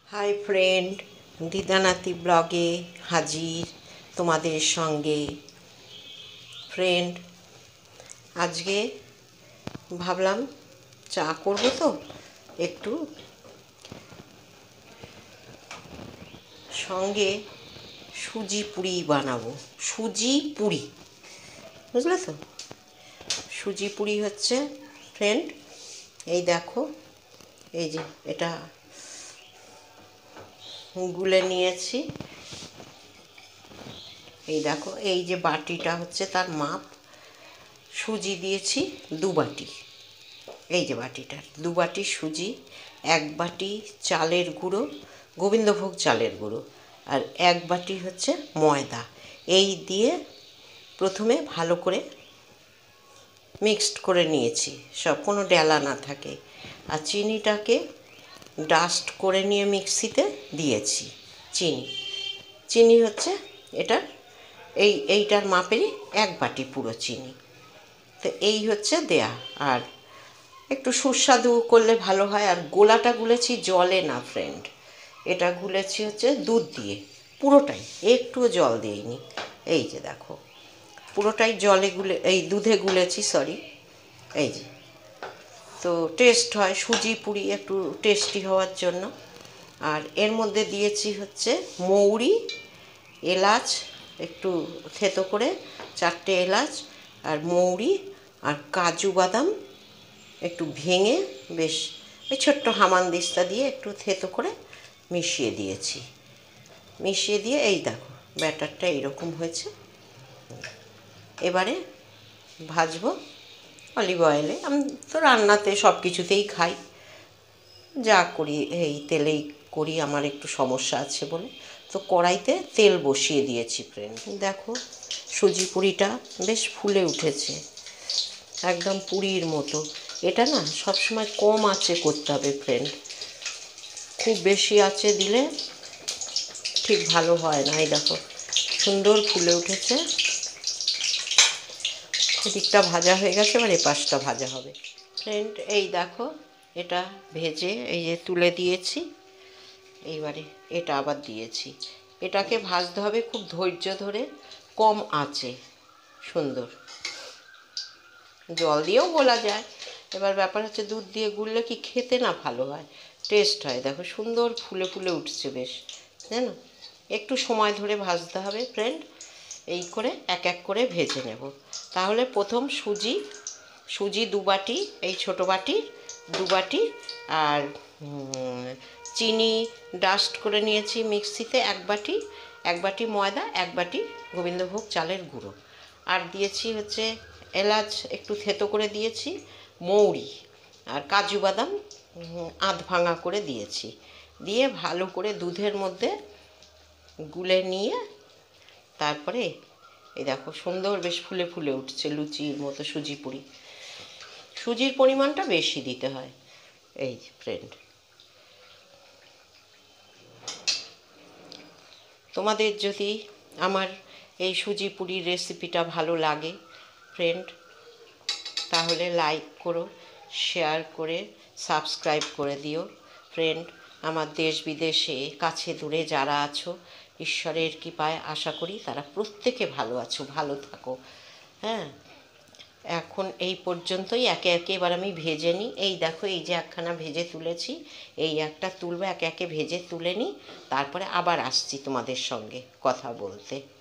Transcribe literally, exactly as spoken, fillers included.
Hi friend, দিদানাতি ব্লগে হাজির তোমাদের সঙ্গে। ফ্রেন্ড, আজকে ভাবলাম চা করব, তো একটু সঙ্গে সুজি পুরি বানাবো। সুজি পুরি, বুঝলে তো? সুজি পুরি হচ্ছে ফ্রেন্ড, এই দেখো, এই যে এটা গুলে নিয়েছি। এই দেখো, এই যে বাটিটা হচ্ছে তার মাপ। সুজি দিয়েছি দু বাটি, এই যে বাটিটার দু বাটি সুজি, এক বাটি চালের গুঁড়ো, গোবিন্দভোগ চালের গুঁড়ো, আর এক বাটি হচ্ছে ময়দা। এই দিয়ে প্রথমে ভালো করে মিক্সড করে নিয়েছি, সব কোনো ডেলা না থাকে। আর চিনিটাকে ডাস্ট করে নিয়ে মিক্সিতে দিয়েছি। চিনি চিনি হচ্ছে এটা এই এইটার মাপেরই এক বাটি পুরো চিনি। তো এই হচ্ছে দেয়া। আর একটু সুস্বাদু করলে ভালো হয়। আর গোলাটা গুলেছি জলে না ফ্রেন্ড, এটা গুলেছি হচ্ছে দুধ দিয়ে, পুরোটাই, একটুও জল দিইনি। এই যে দেখো, পুরোটাই জলে গুলে, এই দুধে গুলেছি, সরি। এই যে, তো টেস্ট হয় সুজি পুরি একটু টেস্টি হওয়ার জন্য। আর এর মধ্যে দিয়েছি হচ্ছে মৌরি, এলাচ একটু থেতো করে, চারটে এলাচ আর মৌরি আর কাজু বাদাম একটু ভেঙে বেশ ওই ছোট্ট হামানদিস্তা দিয়ে একটু থেতো করে মিশিয়ে দিয়েছি। মিশিয়ে দিয়ে এই দেখো ব্যাটারটা এইরকম হয়েছে। এবারে ভাজবো অলিভ অয়েলে। আমি তো রান্নাতে সব কিছুতেই খাই, যা করি এই তেলেই করি, আমার একটু সমস্যা আছে বলে। তো কড়াইতে তেল বসিয়ে দিয়েছি ফ্রেন্ড। দেখো সুজি পুরিটা বেশ ফুলে উঠেছে, একদম পুরির মতো। এটা না সবসময় কম আঁচে করতে হবে ফ্রেন্ড, খুব বেশি আঁচে দিলে ঠিক ভালো হয় না। এই দেখো সুন্দর ফুলে উঠেছে, এদিকটা ভাজা হয়ে গেছে, এবার এপাশটা ভাজা হবে ফ্রেন্ড। এই দেখো এটা ভেজে এই যে তুলে দিয়েছি। এইবারে এটা আবার দিয়েছি। এটাকে ভাজতে হবে খুব ধৈর্য ধরে, কম আঁচে, সুন্দর। জল দিয়েও গোলা যায়। এবার ব্যাপার হচ্ছে দুধ দিয়ে গুললে কি খেতে না ভালো হয়, টেস্ট হয়। দেখো সুন্দর ফুলে ফুলে উঠছে বেশ, জানো। একটু সময় ধরে ভাজতে হবে ফ্রেন্ড। এই করে এক এক করে ভেজে নেব। তাহলে প্রথম সুজি সুজি দু বাটি, এই ছোটো বাটি দু বাটি, আর চিনি ডাস্ট করে নিয়েছি মিক্সিতে এক বাটি, এক বাটি ময়দা, এক বাটি গোবিন্দভোগ চালের গুঁড়ো, আর দিয়েছি হচ্ছে এলাচ একটু থেতো করে দিয়েছি, মৌরি আর কাজু বাদাম আধ ভাঙা করে দিয়েছি। দিয়ে ভালো করে দুধের মধ্যে গুলে নিয়ে তারপরে এই দেখো সুন্দর বেশ ফুলে ফুলে উঠছে লুচির মতো সুজি পুরি। সুজির পরিমাণটা বেশি দিতে হয়। এই ফ্রেন্ড, তোমাদের যদি আমার এই সুজি পুরির রেসিপিটা ভালো লাগে ফ্রেন্ড, তাহলে লাইক করো, শেয়ার করে সাবস্ক্রাইব করে দিও ফ্রেন্ড। আমার দেশ বিদেশে কাছে দূরে যারা আছো, ঈশ্বরের কৃপায় আশা করি তারা প্রত্যেকে ভালো আছো, ভালো থাকো। হ্যাঁ, এখন এই পর্যন্তই। একে একে এবার আমি ভেজে নিই। এই দেখো এই যে একখানা ভেজে তুলেছি, এই একটা তুলবো, একে একে ভেজে তুলে নিই, তারপরে আবার আসছি তোমাদের সঙ্গে কথা বলতে।